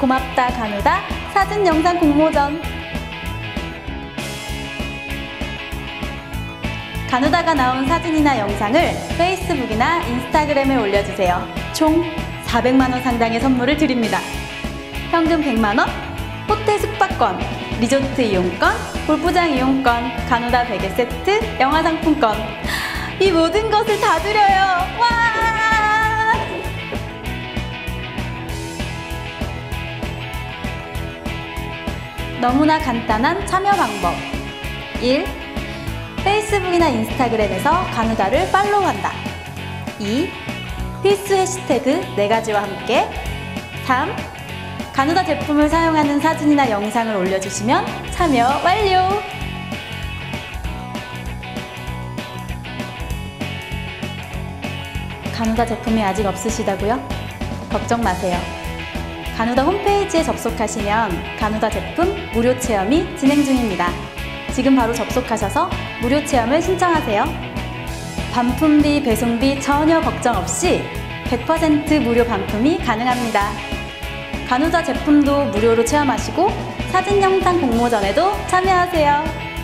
고맙다 간우다 사진 영상 공모전. 간우다가 나온 사진이나 영상을 페이스북이나 인스타그램에 올려주세요. 총 400만원 상당의 선물을 드립니다. 현금 100만원, 호텔 숙박권, 리조트 이용권, 골프장 이용권, 간우다 베개 세트, 영화 상품권, 이 모든 것을 다 드려요. 와! 너무나 간단한 참여 방법. 1. 페이스북이나 인스타그램에서 간우다를 팔로우한다. 2. 필수 해시태그 4가지와 함께. 3. 간우다 제품을 사용하는 사진이나 영상을 올려주시면 참여 완료! 간우다 제품이 아직 없으시다고요? 걱정 마세요. 간우다 홈페이지에 접속하시면 간우다 제품 무료 체험이 진행 중입니다. 지금 바로 접속하셔서 무료 체험을 신청하세요. 반품비, 배송비 전혀 걱정 없이 100% 무료 반품이 가능합니다. 간우다 제품도 무료로 체험하시고 사진 영상 공모전에도 참여하세요.